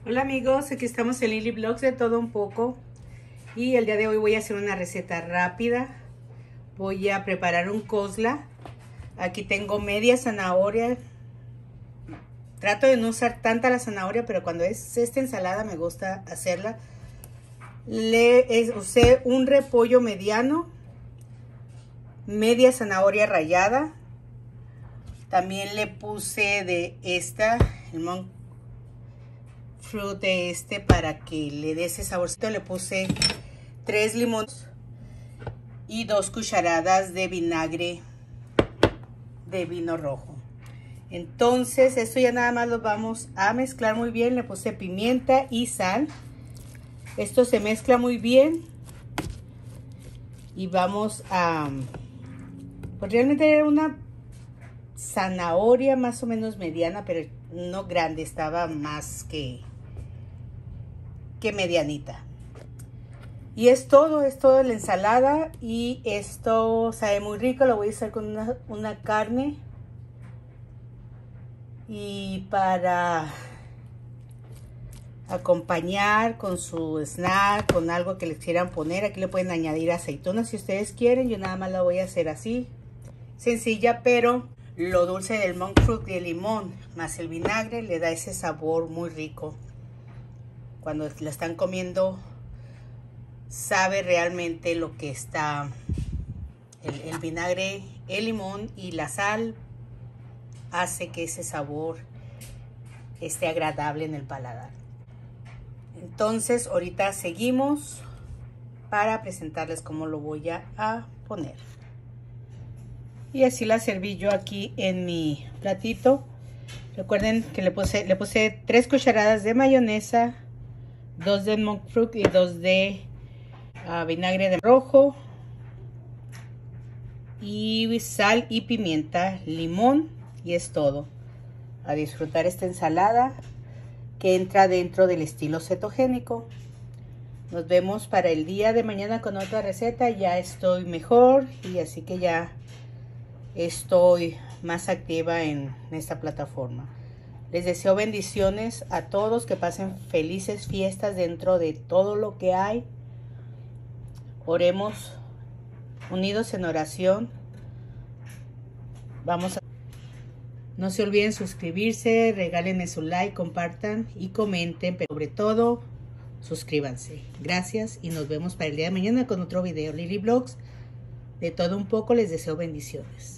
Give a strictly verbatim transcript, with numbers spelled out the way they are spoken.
Hola amigos, aquí estamos en Lily Vlogs de todo un poco y el día de hoy voy a hacer una receta rápida. Voy a preparar un kozla. Aquí tengo media zanahoria. Trato de no usar tanta la zanahoria, pero cuando es esta ensalada me gusta hacerla. Le es, usé un repollo mediano, media zanahoria rallada. También le puse de esta, el monk fruit de este, para que le dé ese saborcito. Le puse tres limones y dos cucharadas de vinagre de vino rojo. Entonces esto ya nada más lo vamos a mezclar muy bien. Le puse pimienta y sal. Esto se mezcla muy bien y vamos a, pues realmente era una zanahoria más o menos mediana, pero no grande, estaba más que que medianita. Y es todo, es todo la ensalada. Y esto sabe muy rico. Lo voy a hacer con una, una carne. Y para acompañar con su snack, con algo que les quieran poner, aquí le pueden añadir aceitunas si ustedes quieren. Yo nada más la voy a hacer así, sencilla, pero lo dulce del monk fruit y el limón más el vinagre le da ese sabor muy rico. Cuando la están comiendo, sabe realmente lo que está el, el vinagre, el limón y la sal hace que ese sabor esté agradable en el paladar. Entonces ahorita seguimos para presentarles cómo lo voy a, a poner. Y así la serví yo aquí en mi platito. Recuerden que le puse, le puse tres cucharadas de mayonesa, dos de monk fruit y dos de uh, vinagre de rojo, y sal y pimienta, limón, y es todo. A disfrutar esta ensalada que entra dentro del estilo cetogénico. Nos vemos para el día de mañana con otra receta. Ya estoy mejor y así que ya estoy más activa en esta plataforma. Les deseo bendiciones a todos, que pasen felices fiestas dentro de todo lo que hay. Oremos unidos en oración. Vamos a... No se olviden suscribirse, regálenme su like, compartan y comenten, pero sobre todo, suscríbanse. Gracias y nos vemos para el día de mañana con otro video. Lily Vlogs, de todo un poco, les deseo bendiciones.